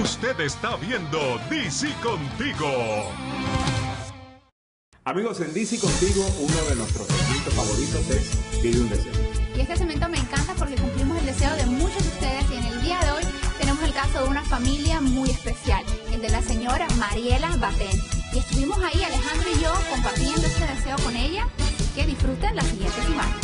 Usted está viendo DC Contigo. Amigos, en DC Contigo, uno de nuestros segmentos favoritos es Pide un Deseo. Y este segmento me encanta porque cumplimos el deseo de muchos de ustedes y en el día de hoy tenemos el caso de una familia muy especial, el de la señora Mariela Batén. Y estuvimos ahí, Alejandro y yo, compartiendo este deseo con ella, así que disfruten las siguientes imágenes.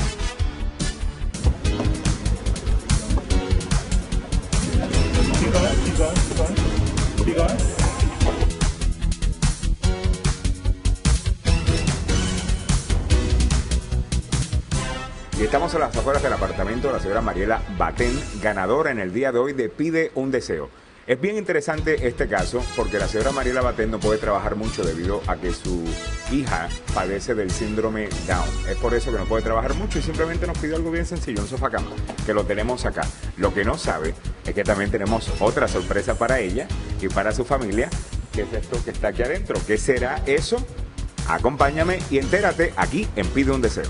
Y estamos a las afueras del apartamento de la señora Mariela Batén, ganadora en el día de hoy de Pide un Deseo. Es bien interesante este caso porque la señora Mariela Batén no puede trabajar mucho debido a que su hija padece del síndrome Down. Es por eso que no puede trabajar mucho y simplemente nos pidió algo bien sencillo, un sofá cama, que lo tenemos acá. Lo que no sabe es que también tenemos otra sorpresa para ella y para su familia, que es esto que está aquí adentro. ¿Qué será eso? Acompáñame y entérate aquí en Pide un Deseo.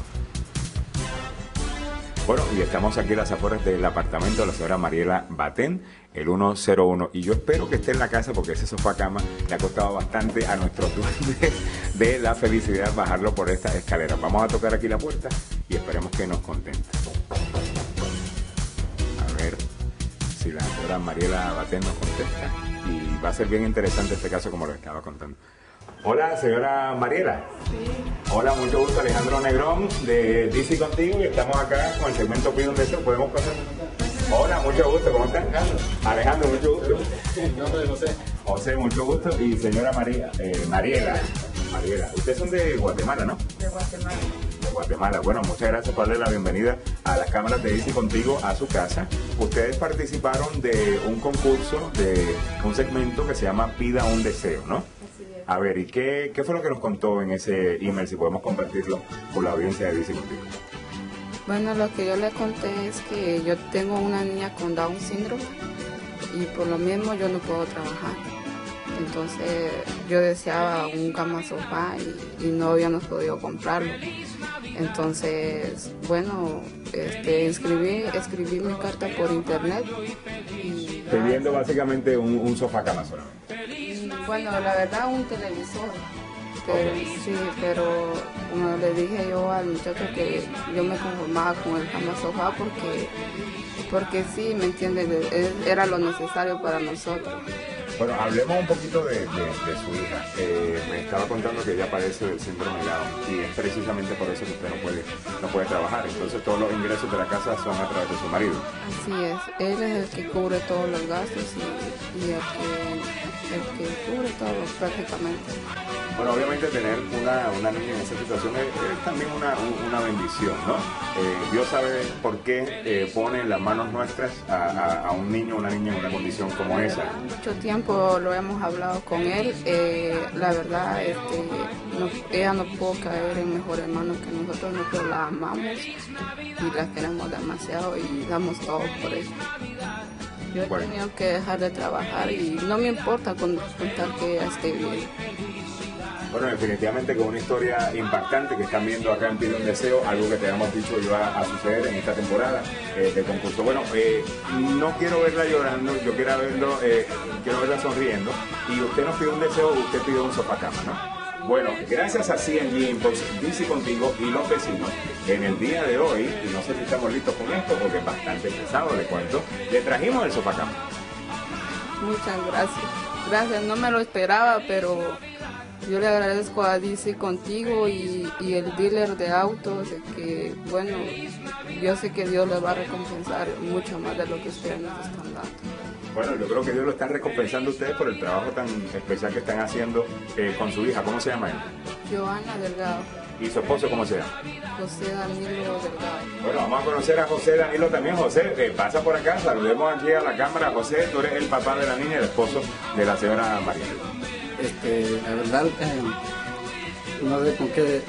Bueno, y estamos aquí en las afueras del apartamento de la señora Mariela Batén, el 101. Y yo espero que esté en la casa porque ese sofá cama le ha costado bastante a nuestros duendes de la felicidad bajarlo por esta escalera. Vamos a tocar aquí la puerta y esperemos que nos contente. A ver si la señora Mariela Batén nos contesta. Y va a ser bien interesante este caso como lo estaba contando. Hola, señora Mariela. Sí. Hola, mucho gusto, Alejandro Negrón de DC Contigo y estamos acá con el segmento Pide un Deseo. ¿Podemos pasar? Hola, mucho gusto, ¿cómo están? Alejandro, mucho gusto. Yo soy José. José, mucho gusto. Y señora Mariela. Ustedes son de Guatemala, ¿no? De Guatemala. De Guatemala. Bueno, muchas gracias por darle la bienvenida a las cámaras de DC Contigo a su casa. Ustedes participaron de un concurso, de un segmento que se llama Pida un Deseo, ¿no? A ver, ¿y qué fue lo que nos contó en ese email? Si podemos compartirlo con la audiencia de DC Contigo. Bueno, lo que yo le conté es que yo tengo una niña con Down síndrome y por lo mismo yo no puedo trabajar. Entonces yo deseaba un cama sofá y no habíamos podido comprarlo. Entonces, bueno, escribí mi carta por internet. Pidiendo básicamente un sofá cama solamente. Bueno, la verdad un televisor, pero, sí, pero como le dije yo al muchacho que yo me conformaba con el cama sofá porque sí, ¿me entiendes? Era lo necesario para nosotros. Bueno, hablemos un poquito de su hija. Me estaba contando que ella padece del síndrome Down y es precisamente por eso que usted no puede trabajar. Entonces todos los ingresos de la casa son a través de su marido. Así es, él es el que cubre todos los gastos y el que cubre todo prácticamente. Bueno, obviamente tener una niña en esa situación es también una bendición, ¿no? Dios sabe por qué pone en las manos nuestras a un niño o una niña en una condición como esa. Mucho tiempo lo hemos hablado con él. La verdad, ella no pudo caer en mejores manos que nosotros. Nosotros la amamos y la queremos demasiado y damos todo por ella. Yo he tenido que dejar de trabajar y no me importa con tal que ella esté bien. Bueno, definitivamente con una historia impactante que están viendo acá en Pide un Deseo, algo que te habíamos dicho iba a suceder en esta temporada de concurso. Bueno, no quiero verla llorando, yo quiero verla sonriendo y usted nos pide un deseo, usted pide un sofá cama, ¿no? Bueno, gracias a C&G Imports, DC Contigo y los vecinos, en el día de hoy, y no sé si estamos listos con esto porque es bastante pesado, le cuento, le trajimos el sofá cama. Muchas gracias. Gracias, no me lo esperaba, pero yo le agradezco a DC Contigo y el dealer de autos, que bueno, yo sé que Dios les va a recompensar mucho más de lo que ustedes nos están dando. Bueno, yo creo que Dios lo está recompensando a ustedes por el trabajo tan especial que están haciendo con su hija. ¿Cómo se llama él? Joana Delgado. ¿Y su esposo cómo se llama? José Danilo Delgado. Bueno, vamos a conocer a José Danilo también. José, pasa por acá, saludemos aquí a la cámara. José, tú eres el papá de la niña y el esposo de la señora María. La verdad, no sé con qué.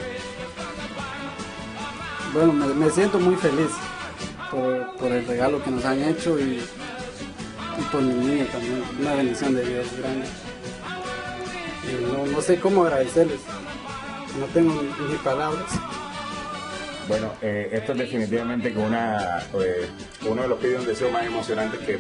Bueno, me siento muy feliz por el regalo que nos han hecho y por mi niño también. Una bendición de Dios grande. No sé cómo agradecerles. No tengo ni palabras. Bueno, esto es definitivamente uno de los pedidos de deseo más emocionantes que hemos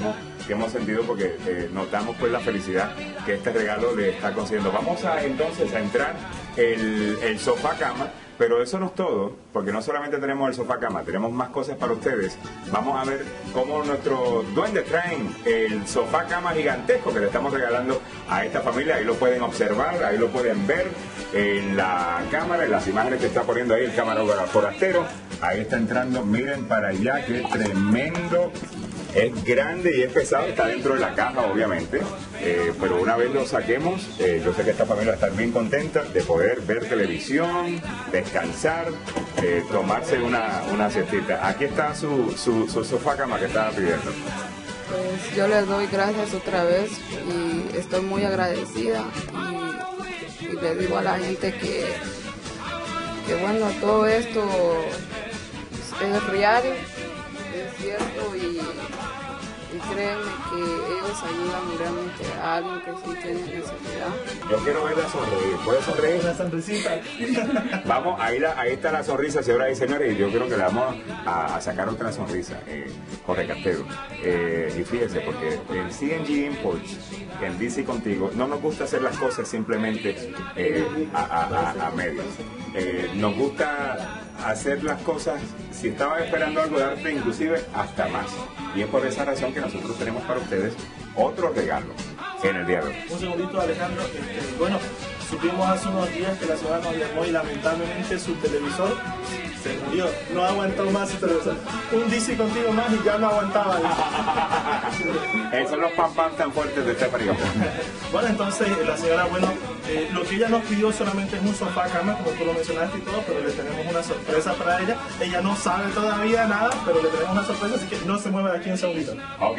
que hemos sentido porque notamos pues la felicidad que este regalo le está concediendo. Vamos a entonces a entrar el sofá cama, pero eso no es todo, porque no solamente tenemos el sofá cama, tenemos más cosas para ustedes. Vamos a ver cómo nuestros duendes traen el sofá cama gigantesco que le estamos regalando a esta familia. Ahí lo pueden observar, ahí lo pueden ver en la cámara, en las imágenes que está poniendo ahí el camarógrafo forastero. Ahí está entrando, miren para allá, qué tremendo. Es grande y es pesado, está dentro de la caja obviamente, pero una vez lo saquemos, yo sé que esta familia va a estar bien contenta de poder ver televisión, descansar, tomarse una siestita. Aquí está su sofá cama que estaba pidiendo. Pues yo les doy gracias otra vez y estoy muy agradecida y le digo a la gente que bueno, todo esto es real, es cierto y créanme que ellos ayudan realmente a alguien que sí tiene necesidad. Yo quiero verla sonreír. ¿Puede sonreír? Una sonrisita. Vamos, ahí está la sonrisa, señoras y señores, y yo creo que le vamos a sacar otra sonrisa, Jorge Castelo. Y fíjense, porque en C&G Imports, en DC Contigo, no nos gusta hacer las cosas simplemente a medias. Nos gusta hacer las cosas, si estaban esperando algo, darte inclusive hasta más. Y es por esa razón que nosotros tenemos para ustedes otro regalo en el día de hoy. Un segundito, Alejandro. Bueno, supimos hace unos días que la ciudad nos llamó y lamentablemente su televisor se murió. No aguantó más su televisor. Un DC Contigo más y ya no aguantaba. Esos son los pam pam tan fuertes de este periodo. Bueno, entonces la señora, lo que ella nos pidió solamente es un sofá cama, como tú lo mencionaste y todo, pero le tenemos una sorpresa para ella. Ella no sabe todavía nada, pero le tenemos una sorpresa, así que no se mueva de aquí un segundito. Ok.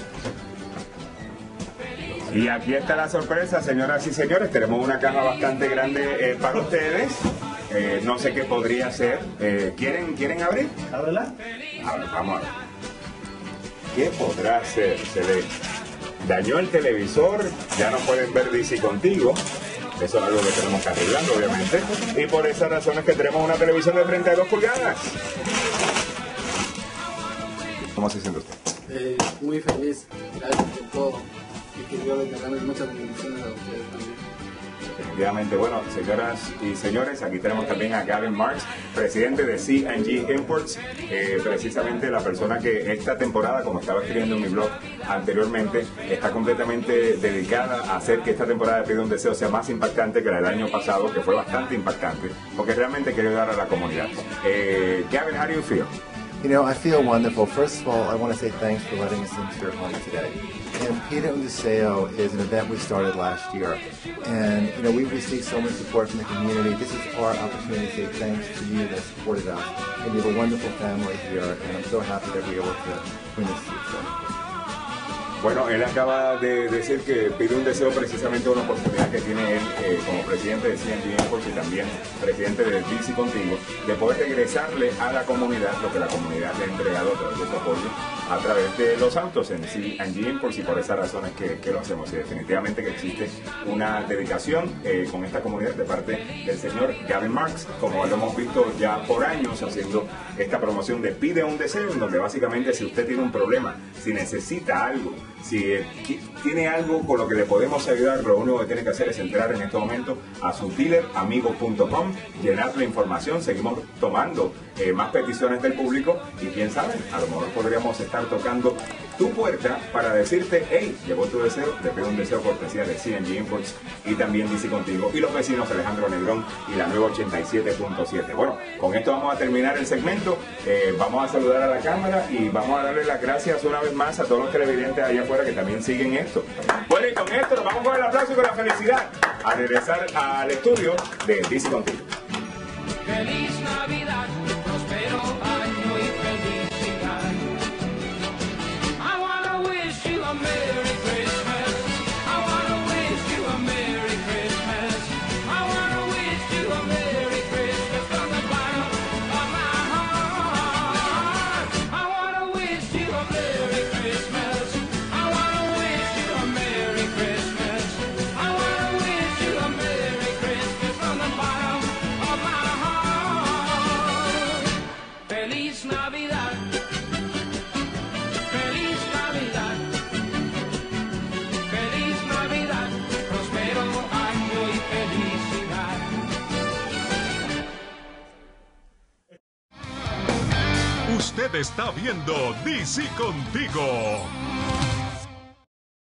Y aquí está la sorpresa, señoras y señores. Tenemos una caja bastante grande para ustedes. No sé qué podría ser. ¿Quieren abrir? ¿Ábrela? Vamos a ver. ¿Qué podrá ser? Se le dañó el televisor, ya no pueden ver DC Contigo. Eso es algo que tenemos que arreglar, obviamente. Y por esa razón es que tenemos una televisión de 32 pulgadas. ¿Cómo se siente usted? Muy feliz, gracias por todo y que Dios les regale muchas bendiciones a ustedes también. Definitivamente. Bueno, señoras y señores, aquí tenemos también a Gavin Marks, presidente de C&G Imports, precisamente la persona que esta temporada, como estaba escribiendo en mi blog anteriormente, está completamente dedicada a hacer que esta temporada de Pide un Deseo sea más impactante que la del año pasado, que fue bastante impactante, porque realmente quiere ayudar a la comunidad. Gavin, how do you feel? You know, I feel wonderful. First of all, I want to say thanks for letting us into your home today. And Pide un Deseo is an event we started last year. And, you know, we've received so much support from the community. This is our opportunity to say thanks to you that supported us. And we have a wonderful family here, and I'm so happy that we were able to bring this to you today. Bueno, él acaba de decir que pide un deseo precisamente una oportunidad que tiene él como presidente de C&G Imports y también presidente de DC Contigo, de poder regresarle a la comunidad lo que la comunidad le ha entregado a través de su apoyo, a través de los autos en C&G Imports, y por esa razón es que lo hacemos. Y definitivamente que existe una dedicación con esta comunidad de parte del señor Gavin Marks, como lo hemos visto ya por años haciendo esta promoción de Pide un Deseo, en donde básicamente si usted tiene un problema, si necesita algo, si tiene algo con lo que le podemos ayudar, lo único que tiene que hacer es entrar en este momento a su dealeramigo.com, llenar la información. Seguimos tomando más peticiones del público y quién sabe, a lo mejor podríamos estar tocando tu puerta para decirte, hey, llegó tu deseo, te pido un deseo cortesía de C&G Imports y también DC Contigo y los vecinos Alejandro Negrón y la nueva 87.7. Bueno, con esto vamos a terminar el segmento. Vamos a saludar a la cámara y vamos a darle las gracias una vez más a todos los televidentes allá afuera que también siguen esto. Bueno, y con esto nos vamos con el aplauso y con la felicidad a regresar al estudio de DC Contigo. Feliz Navidad, prospero año y felicidad. I wanna wish you a Merry Christmas. I wanna wish you a Merry Christmas. I wanna wish you a Merry Christmas from the bottom of my heart. I wanna wish you a Merry Christmas. I wanna wish you a Merry Christmas. I wanna wish you a Merry Christmas from the bottom of my heart. Feliz Navidad. Feliz Navidad. Usted está viendo DC Contigo.